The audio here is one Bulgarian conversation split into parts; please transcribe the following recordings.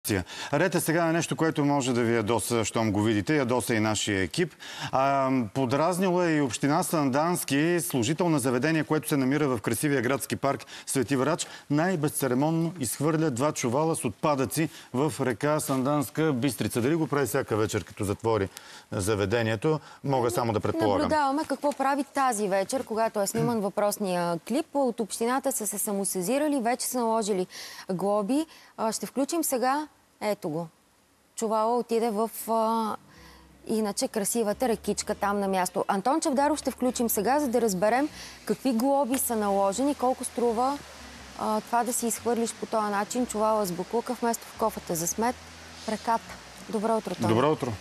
Ред е сега на нещо, което може да ви ядоса, щом го видите, ядоса и нашия екип. Подразнила е и община Сандански, служител на заведение, което се намира в красивия градски парк Свети Врач, най-безцеремонно изхвърля 2 чувала с отпадъци в река Санданска Бистрица. Дали го прави всяка вечер, като затвори заведението, мога само да предполагам. Наблюдаваме какво прави тази вечер, когато е сниман въпросния клип. От общината са се самосезирали, вече са наложили глоби. Ще включим сега. Ето го. Чувала отиде в иначе красивата рекичка там на място. Антон Чавдаров ще включим сега, за да разберем какви глоби са наложени, колко струва това да си изхвърлиш по този начин чувала с буклука вместо в кофата за смет в реката. Добро утро, Тони. Добро утро.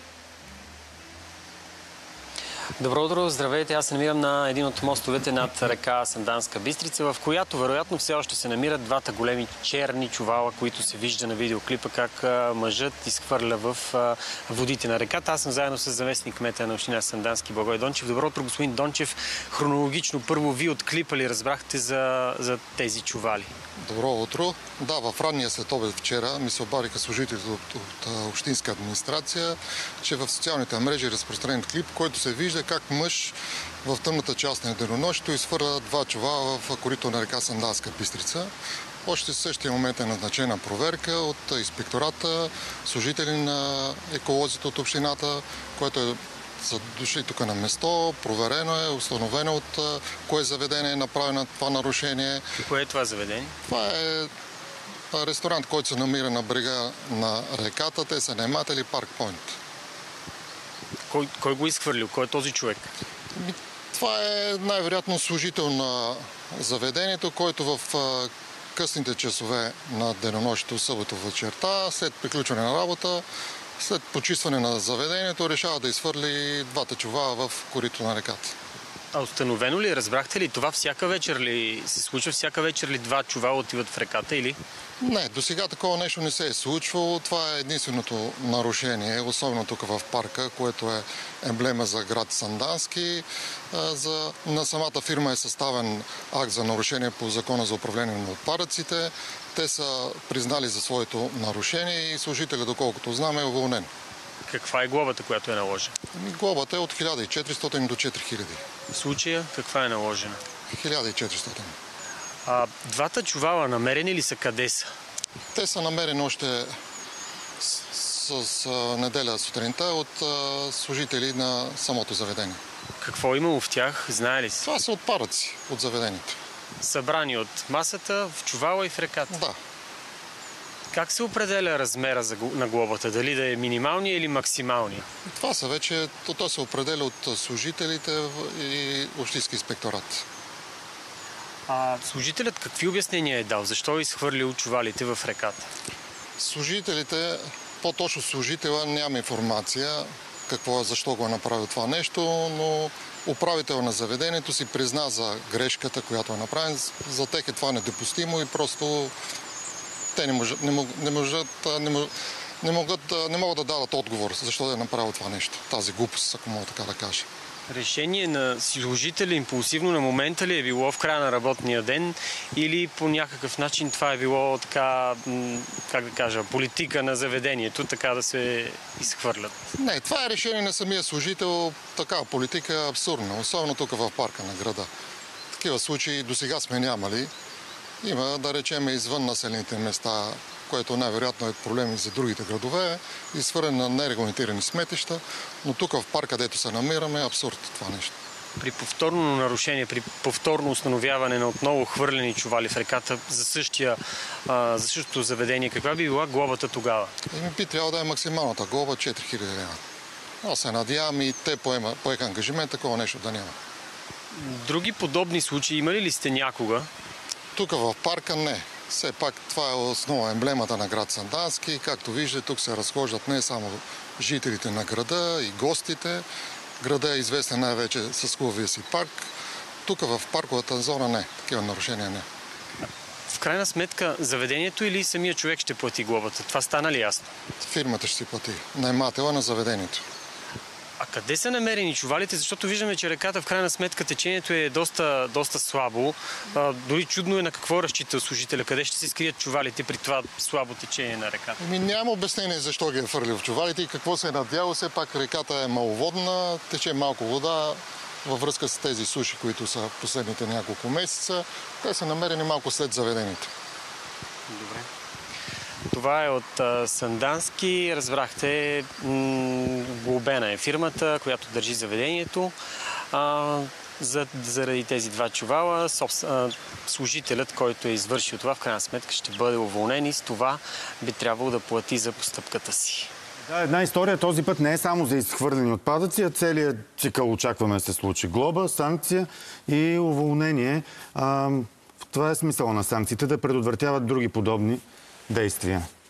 Добро утро, здравейте! Аз се намирам на един от мостовете над река Санданска Бистрица, в която вероятно все още се намират двата големи черни чувала, които се вижда на видеоклипа, как мъжът изхвърля в водите на реката. Аз съм заедно с заместник кмета на община Сандански Благой Дончев. Добро утро, господин Дончев. Хронологично, първо ви от клипа ли разбрахте за тези чували? Добро утро. Да, в ранния следобед вчера ми се обадиха служителите от общинска администрация, че в социалните мрежи е разпространен клип, който се вижда как мъж в тъмната част на денонощието изхвърля 2 чувала в корито на река Санданска Бистрица. Още в същия момент е назначена проверка от инспектората, служители на еколозите от общината, което са дошли тук на место, проверено е, установено от кое заведение е направено това нарушение. И кое е това заведение? Това е ресторант, който се намира на брега на реката. Те са наематели Парк Пойнт. Кой го изхвърлил? Кой е този човек? Това е най-вероятно служител на заведението, който в късните часове на денонощието, събота вечерта, след приключване на работа, след почистване на заведението, решава да изхвърли 2 чувала в корито на реката. А установено ли, разбрахте ли, това всяка вечер ли се случва? Всяка вечер ли 2 чувала отиват в реката или? Не, до сега такова нещо не се е случвало. Това е единственото нарушение, особено тук в парка, което е емблема за град Сандански. На самата фирма е съставен акт за нарушение по Закона за управление на отпадъците. Те са признали за своето нарушение и служителят, доколкото знам, е уволнен. Каква е глобата, която е наложена? Глобата е от 1400 до 4000. В случая каква е наложена? 1400. Двата чувала намерени ли са, къде са? Те са намерени още с неделя сутринта от служители на самото заведение. Какво е имало в тях, знае ли си? Това са отпадъци от заведението. Събрани от масата, в чувала и в реката? Да. Как се определя размера на глобата? Дали да е минималния или максималния? Това са вече, то се определя от служителите и общински инспекторат. Служителят какви обяснения е дал? Защо е изхвърлил чувалите в реката? Служителите, по-точно служителя, няма информация защо го е направил това нещо, но управител на заведението си призна за грешката, която е направена. За тях е това недопустимо и просто те не могат да дадат отговор защо да е направил това нещо. Тази глупост, ако мога така да кажа. Решение на служителя импулсивно на момента ли е било в края на работния ден или по някакъв начин това е било така, как да кажа, политика на заведението, така да се изхвърлят? Не, това е решение на самия служител. Такава политика е абсурдна, особено тук в парка на града. Такива случаи досега сме нямали. Има, да речем, извън населените места, което най-вероятно е проблем и за другите градове, изхвърляне на нерегламентирани сметища, но тук в парка, където се намираме, е абсурд това нещо. При повторно нарушение, при повторно установяване на отново хвърлени чували в реката за същото заведение, каква би била глобата тогава? Би трябвало да е максималната глоба 4000 лева. Аз се надявам и те поеха ангажимент такова нещо да няма. Други подобни случаи имали ли сте някога? Тук в парка не. Все пак това е основа емблемата на град Сандански. Както виждате, тук се разхождат не само жителите на града и гостите. Града е известен най-вече с хубавия си парк. Тук в парковата зона не. Такива нарушения не. В крайна сметка, заведението или самия човек ще плати глобата? Това стана ли ясно? Фирмата ще си плати. Наемателя на заведението. А къде са намерени чувалите? Защото виждаме, че реката в крайна сметка течението е доста слабо. Дори чудно е на какво разчита служителя. Къде ще се скрият чувалите при това слабо течение на реката? Няма обяснение защо ги е фърлил в чувалите и какво се е надявал. Все пак реката е маловодна, тече малко вода във връзка с тези суши, които са последните няколко месеца. Те са намерени малко след заведените. Добре. Това е от Сандански. Разбрахте, глобена е фирмата, която държи заведението. Заради тези два чувала, служителят, който е извършил това, в крайна сметка ще бъде уволнен и с това би трябвало да плати за постъпката си. Да, една история този път не е само за изхвърлени отпадъци, а целият цикъл очакваме да се случи. Глоба, санкция и уволнение. Това е смисъл на санкциите, да предотвратяват други подобни действия.